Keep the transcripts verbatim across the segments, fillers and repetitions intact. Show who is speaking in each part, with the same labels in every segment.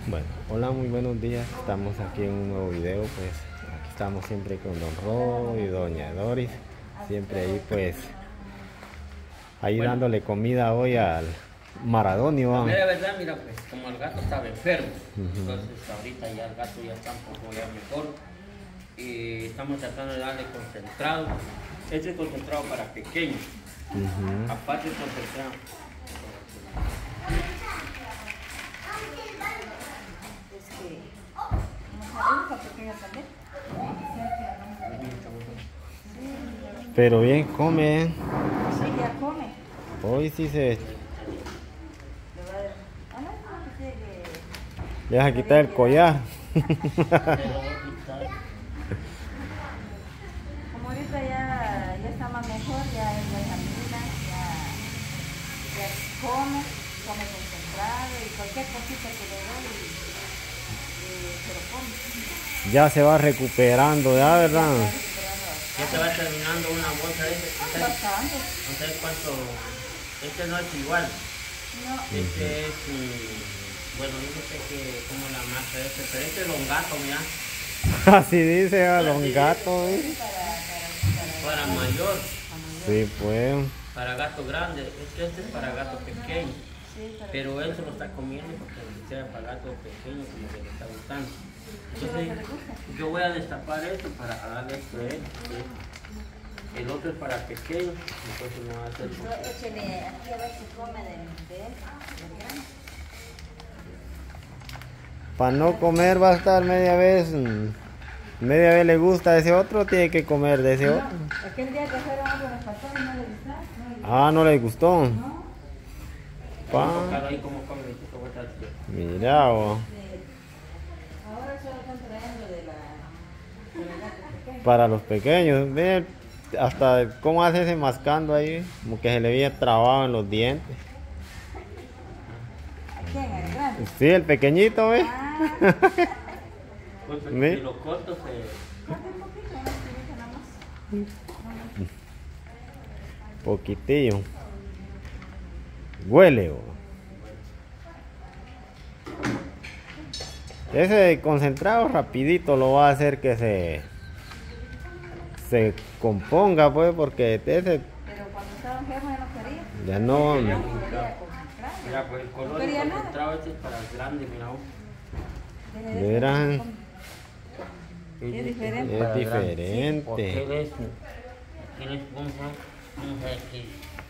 Speaker 1: Bueno, hola, muy buenos días. Estamos aquí en un nuevo video. Pues aquí estamos siempre con Don Ro y Doña Doris. Siempre ahí, pues, ahí
Speaker 2: Bueno,
Speaker 1: dándole comida hoy al Maradonio.
Speaker 2: la
Speaker 1: ¿Va?
Speaker 2: mera verdad, mira, pues como el gato estaba enfermo, entonces ahorita ya el gato ya está un poco ya mejor y estamos tratando de darle concentrado. Este es concentrado para pequeños,
Speaker 1: Ujú.
Speaker 2: aparte el concentrado.
Speaker 3: Es que no sabemos a pequeños también.
Speaker 1: Pero bien come. ¿eh?
Speaker 3: Sí, ya come.
Speaker 1: Hoy sí se
Speaker 3: Le va a dar. Ah, no, no, que llegue.
Speaker 1: deja quitar el collar.
Speaker 3: Como ahorita ya, ya está más mejor, ya es de camina, ya, ya come, come concentrado y cualquier cosita que le doy, eh, se lo come.
Speaker 1: Ya se va recuperando, ¿ya, verdad?
Speaker 3: Ya está recuperando
Speaker 2: Ya te va terminando una bolsa de este.
Speaker 3: bastante.
Speaker 2: ¿Ustedes-
Speaker 3: Bastante.
Speaker 2: No sé cuánto, este no es igual,
Speaker 3: No,
Speaker 2: este es, mm, bueno, yo no sé qué, cómo la marca de este, pero este es un gato, mira,
Speaker 1: Así dice a Don Gato. ¿eh?
Speaker 3: para, para,
Speaker 2: para mayor.
Speaker 1: Sí, pues.
Speaker 2: Para gato grande, es que este es para gato pequeño,
Speaker 3: sí, para,
Speaker 2: pero él se lo está comiendo porque sea para gato pequeño como que le está gustando. Entonces yo voy a destapar esto para darle esto a él. ¿Sí? El otro es para pequeños, entonces no va a hacer
Speaker 3: yo échele aquí a ver si come de, de eso, del grano.
Speaker 1: Para no comer va a estar media vez. mm, Media vez le gusta ese otro, tiene que comer de ese otro.
Speaker 3: No, aquel día que fueron a los pastores no le gustó, no le gustó.
Speaker 1: Ah, no le gustó.
Speaker 3: No,
Speaker 2: Vamos a
Speaker 1: Pa.
Speaker 2: tocar ahí como come, dice que voy a traer.
Speaker 1: Mira, oh,
Speaker 3: sí. Ahora solo están trayendo de la, de la gata pequeña.
Speaker 1: para los pequeños. Ve hasta cómo hace ese mascando ahí, como que se le había trabado en los dientes.
Speaker 3: ¿A quién? ¿Al grande?
Speaker 1: Sí, el pequeñito, ve.
Speaker 3: Ah,
Speaker 2: Pues porque
Speaker 1: ¿Ve?
Speaker 2: si lo corto se...
Speaker 3: corta un poquito, no se nada más.
Speaker 1: Poquitillo. Huele, oh. Ese concentrado rapidito lo va a hacer que se se componga, pues, porque ese
Speaker 3: Pero cuando estaba enfermo ya no quería.
Speaker 1: ya no.
Speaker 3: No quería concentrar.
Speaker 2: Mira, pues el
Speaker 3: No
Speaker 2: color
Speaker 3: quería
Speaker 2: del
Speaker 3: nada.
Speaker 2: concentrado este es para el grande, mira. vos.
Speaker 3: Deje de
Speaker 1: Verán.
Speaker 3: eso, Es diferente.
Speaker 1: Es
Speaker 2: para el grande.
Speaker 1: diferente.
Speaker 2: Sí, porque él es, él es un, un, un, aquí.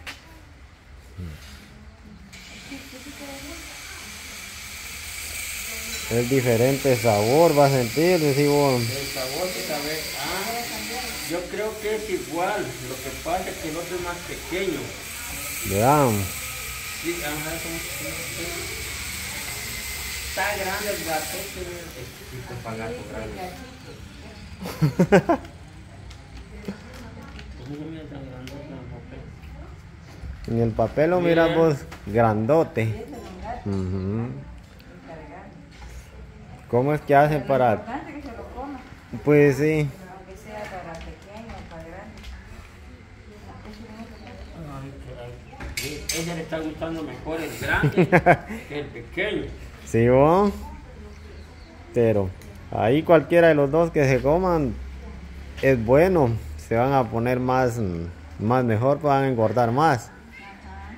Speaker 1: Es diferente sabor, va a sentir, decimos.
Speaker 2: El sabor que sabe, ah, yo creo que es igual, lo que pasa es que el otro es más pequeño.
Speaker 1: Vean.
Speaker 2: Sí, ajá, como que está grande el gato, es tipo para gato grande. Mira, mira, tan grande, tan
Speaker 1: En el papel lo
Speaker 2: Bien.
Speaker 1: miramos grandote.
Speaker 3: Este es un gato
Speaker 1: Ujú.
Speaker 3: encargado.
Speaker 1: ¿Cómo es que hacen
Speaker 3: Lo
Speaker 1: para...?
Speaker 3: importante es que se lo coma,
Speaker 1: Pues sí.
Speaker 3: aunque sea para pequeño o para grande. Eso no es
Speaker 2: Ay, que- ay, ella le está gustando mejor el grande que el pequeño.
Speaker 1: Sí, vos. Pero ahí cualquiera de los dos que se coman es bueno. Se van a poner más, mm, más mejor, van a engordar más.
Speaker 3: Ajá.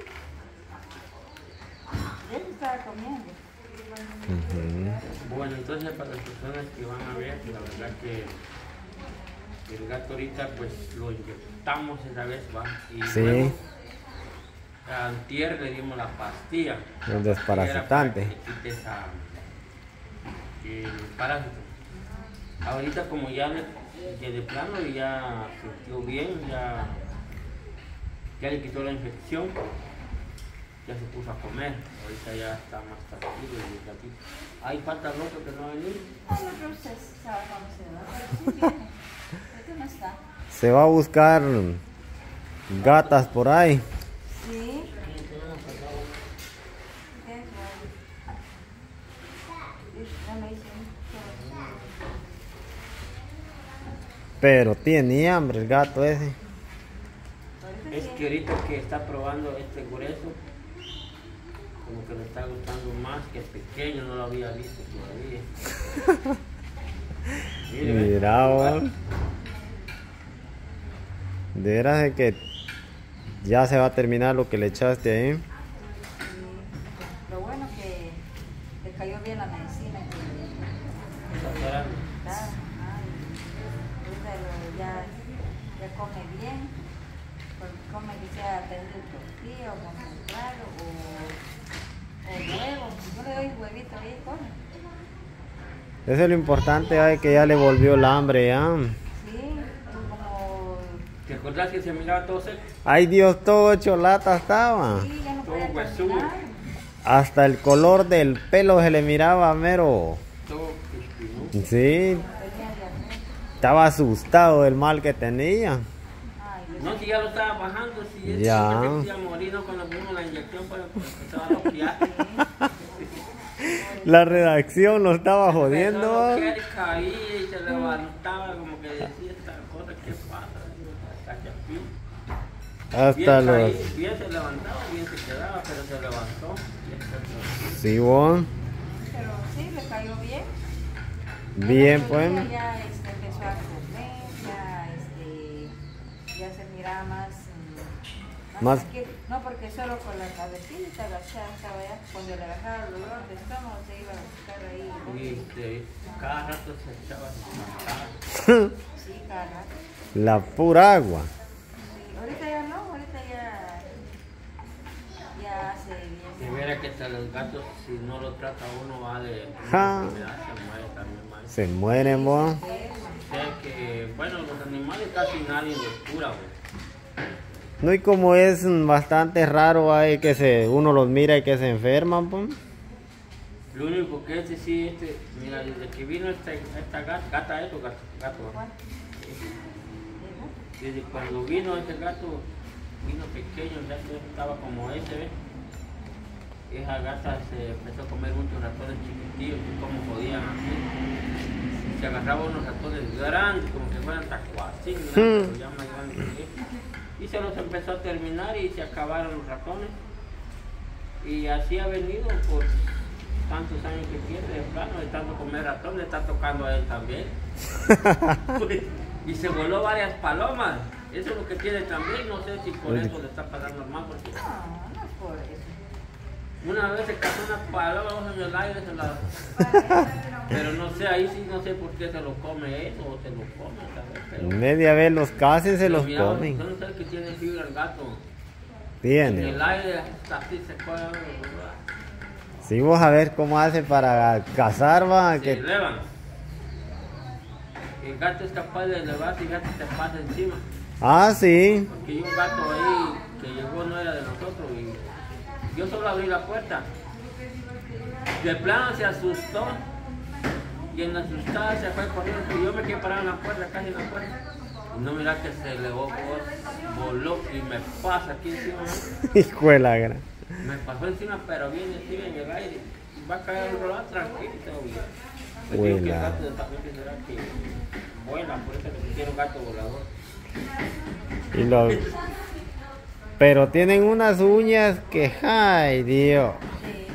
Speaker 3: Él estaba comiendo.
Speaker 1: Ujú.
Speaker 2: Bueno, entonces para las personas que van a ver, la verdad que el gato ahorita pues lo inyectamos esa vez, va. Y
Speaker 1: Sí.
Speaker 2: luego, antier le dimos la pastilla.
Speaker 1: El
Speaker 2: La
Speaker 1: desparasitante.
Speaker 2: pastilla era para que le quite esa, el parásito. Ahorita como ya, le, ya de plano ya sintió bien, ya, ya le quitó la infección, ya se puso a comer. Ahorita ya está más tranquilo y el gatito. Hay falta el otro que no ha venido.
Speaker 3: Ah, no, no sé si sabe cuándo se va, pero sí viene. Este no está.
Speaker 1: Se va a buscar gatas por ahí.
Speaker 3: Sí. Ya me hice un-
Speaker 1: Pero tiene hambre el gato ese.
Speaker 3: Ahorita
Speaker 2: Es
Speaker 3: sí.
Speaker 2: que ahorita que está probando este grueso, como que le está gustando más que el pequeño, no lo había visto todavía. Mire,
Speaker 1: Mira, vos. De veras de que ya se va a terminar lo que le echaste ahí.
Speaker 3: Y lo bueno que le cayó bien la medicina. Que,
Speaker 2: está esperando.
Speaker 3: Claro, ay, ahorita lo- ya, ya come bien, porque come que sea tener tortilla o concentrado o, o huevos. Yo le doy huevito ahí, come.
Speaker 1: Eso es lo importante, ay, que ya le volvió el hambre, ya.
Speaker 3: Sí, como,
Speaker 2: ¿Te acordás que se miraba todo seco?
Speaker 1: Ay, Dios, todo cholata estaba.
Speaker 3: sí, ya no podía
Speaker 2: Todo huesudo.
Speaker 3: caminar.
Speaker 1: Hasta el color del pelo se le miraba mero.
Speaker 2: Todo espinoso.
Speaker 1: Sí,
Speaker 3: Tenía diarrea.
Speaker 1: estaba asustado del mal que tenía.
Speaker 3: Ay, Dios.
Speaker 2: No, si ya lo estaba bajando, si es
Speaker 1: Ya.
Speaker 2: que se iba a morir, ¿no? Cuando vimos la inyección, pues empezaba a loquear.
Speaker 1: La redacción lo estaba
Speaker 2: Empezó a
Speaker 1: jodiendo.
Speaker 2: loquear y caía y se levantaba, como que decía esta cosa, ¿qué pasa? Hasta que aquí.
Speaker 1: Hasta
Speaker 2: Bien,
Speaker 1: los...
Speaker 2: caí, bien se levantaba, bien se quedaba, pero se levantó. Y hasta
Speaker 1: Sí, vos.
Speaker 3: Pero sí, le cayó bien.
Speaker 1: Bien,
Speaker 3: El otro
Speaker 1: pues.
Speaker 3: día Ya este, empezó a comer, ya, este, ya se miraba más, mm,
Speaker 1: Más-
Speaker 3: tranquilo. No, porque solo con la cabecita agachada estaba ya. Cuando le bajaba el dolor de estómago se iba a buscar ahí. ¿no?
Speaker 2: y este, cada rato se echaba su matada.
Speaker 3: Sí, cada rato.
Speaker 1: La pura agua.
Speaker 3: Sí, ahorita ya no, ahorita ya, ya hace
Speaker 2: Si
Speaker 3: bien.
Speaker 2: viera que hasta los gatos, si no lo trata uno, vale,
Speaker 1: Ja.
Speaker 2: una enfermedad, se muere también mal.
Speaker 1: Se mueren, vos.
Speaker 2: O sea que, bueno, los animales casi nadie los cura, güey.
Speaker 1: No, y como es mm, bastante raro, ay, que se, uno los mira y que se enferman, pues.
Speaker 2: Lo único que este sí, este, mira, desde que vino esta, esta gata, gata es o gato, gato,
Speaker 3: ¿Cuál?
Speaker 2: desde cuando vino este gato, vino pequeño, ya que estaba como ese, ¿ves? Esa gata se empezó a comer muchos ratones chiquitillos, y como podían así. Se agarraba unos ratones grandes, como que fueran tacuacín, ¿no? Pero ya más grandes que eso. Y se los empezó a terminar y se acabaron los ratones. Y así ha venido por tantos años que tiene, de plano, de tanto comer ratones, está tocando a él también. Y se voló varias palomas. Eso es lo que tiene también, no sé si por eso le está pasando mal, porque
Speaker 3: No, no es por eso.
Speaker 2: una vez se cazó una paloma en el aire, se la... pero no sé, ahí sí no sé por qué se lo come eso o se lo come, ¿sabes? Pero...
Speaker 1: Media vez los casi se los
Speaker 2: Mira,
Speaker 1: comen.
Speaker 2: no sé que tiene fibra el gato. En
Speaker 1: Tiene.
Speaker 2: el aire hasta así se puede...
Speaker 1: Si vos a ver cómo hace para cazar, va,
Speaker 2: Se
Speaker 1: que
Speaker 2: elevan. El gato es capaz de elevarse y el gato te pasa encima.
Speaker 1: ah, sí.
Speaker 2: Porque hay un gato ahí que llegó, no era de nosotros, y yo solo abrí la puerta. De plano se asustó y en la asustada se fue corriendo. Y yo me quedé parado en la puerta, casi en la puerta. Y no, mira que se elevó, voló y me pasa aquí encima. ¿no?
Speaker 1: Hijo de la gran.
Speaker 2: Me pasó encima, pero viene así en el aire. Y va a caer al lado tranquilo. Pues digo que el
Speaker 1: Vuela.
Speaker 2: gato también será que vuela, por eso le quiero gato volador.
Speaker 1: Y los... Pero tienen unas uñas que, ay, Dios.
Speaker 3: Sí.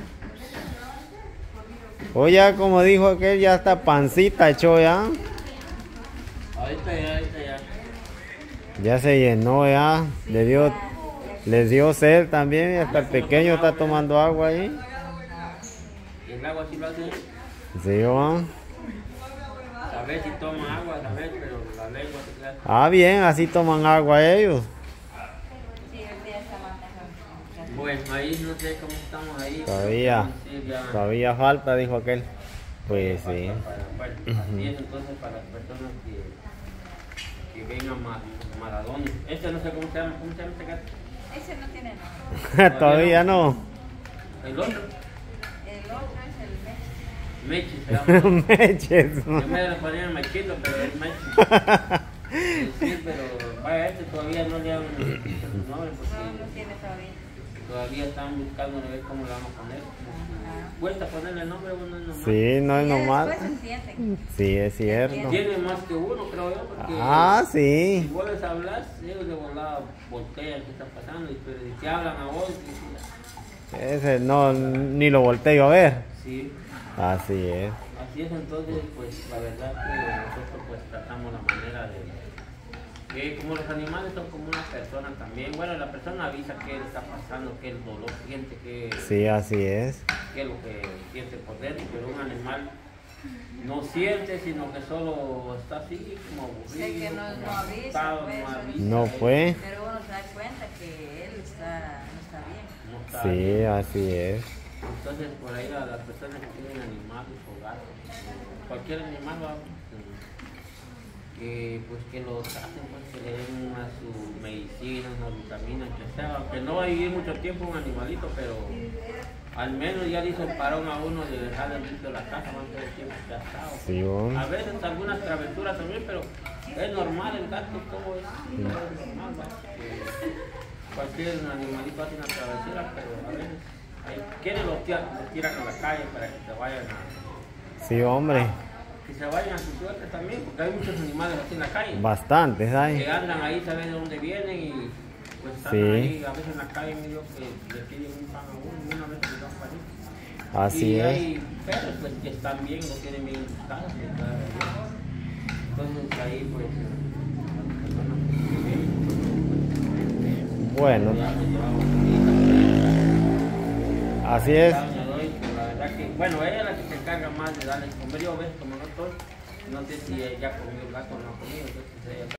Speaker 1: O ya como dijo aquel, ya está pancita echó ya.
Speaker 2: Ahorita ya, ahorita ya.
Speaker 1: Ya se llenó ya. Le dio, les dio sed también. Y hasta el pequeño está tomando agua ahí.
Speaker 2: Y el agua sí lo hace.
Speaker 1: Sí, va.
Speaker 2: A ver si toma agua, a ver, pero la lengua se queda.
Speaker 1: Ah, bien, así toman agua ellos.
Speaker 3: Sí, el día está más mejor.
Speaker 2: Bueno, ahí no sé cómo estamos ahí.
Speaker 1: Todavía.
Speaker 2: Sí, ya.
Speaker 1: Todavía falta, dijo aquel. Pues sí.
Speaker 2: Para- para- bueno, así es entonces para las personas que, que ven a Ma- Maradona. Este no sé cómo se llama, ¿cómo se llama este gato?
Speaker 3: Ese no tiene nombre.
Speaker 1: Todavía no.
Speaker 2: El otro,
Speaker 3: El otro es el mes.
Speaker 2: Mechi se llama.
Speaker 1: Meches.
Speaker 2: Yo me lo ponía Mechito, pero es Mechi. Sí, pero vaya, este todavía no le han puesto su nombre
Speaker 3: No, no
Speaker 2: porque
Speaker 3: tiene todavía.
Speaker 2: todavía están buscando a ver cómo le vamos a poner. Cuesta ponerle el nombre, uno es normal.
Speaker 1: Sí, no es
Speaker 3: Ya
Speaker 1: normal.
Speaker 3: después entienden.
Speaker 1: Sí, es cierto.
Speaker 2: Tiene más que uno, creo yo, porque
Speaker 1: Ah,
Speaker 2: si
Speaker 1: sí.
Speaker 2: vos les hablas, ellos de volada voltean qué está pasando, y pero si te hablan a vos, y-
Speaker 1: Ese no, ni lo volteo a ver.
Speaker 2: Sí.
Speaker 1: Así es.
Speaker 2: Así es, entonces, pues la verdad que nosotros pues tratamos la manera de... que como los animales son como una persona también, bueno, la persona avisa qué le está pasando, qué el dolor siente, qué,
Speaker 1: Sí, así es.
Speaker 2: qué es lo que siente por dentro, pero un animal no siente, sino que solo está así como aburrido,
Speaker 3: Sí, que no-
Speaker 2: como
Speaker 3: no avisa,
Speaker 2: asustado,
Speaker 3: pues.
Speaker 2: no avisa.
Speaker 1: No fue.
Speaker 3: Pero uno se da cuenta que él está, no está bien.
Speaker 2: No está
Speaker 1: Sí,
Speaker 2: bien.
Speaker 1: así es.
Speaker 2: Entonces por ahí a las personas que tienen animales o gatos, cualquier animal va, que pues que lo traten, pues que le den una su medicina, una vitamina, que sea, aunque no va a vivir mucho tiempo un animalito, pero al menos ya le hizo el parón a uno de dejar de limpio la casa más del tiempo que ha estado.
Speaker 1: Sí, bueno.
Speaker 2: A veces algunas travesuras también, pero es normal, el gato todo es, todo es normal, ¿va? Que cualquier animalito hace una travesura, pero a veces eh, quieren los tiran, los tiran a la calle para que se vayan a,
Speaker 1: Sí, hombre.
Speaker 2: que se vayan a su suerte también, porque hay muchos animales así en la calle.
Speaker 1: Bastantes hay.
Speaker 2: Que andan ahí, saben de dónde vienen y pues están
Speaker 1: Sí.
Speaker 2: ahí, a veces en la calle medio que le piden un pan a uno, y una vez les dan pan.
Speaker 1: Así
Speaker 2: Y
Speaker 1: es.
Speaker 2: hay perros pues que están bien, lo tienen bien buscados, entonces ahí pues las personas que ven,
Speaker 1: Bueno,
Speaker 2: ya me llevamos
Speaker 1: así es.
Speaker 2: la verdad que, bueno, ella es la que se encarga más de darle comer, yo a veces como no estoy, no sé si ella comió el gato o no ha comido, entonces ella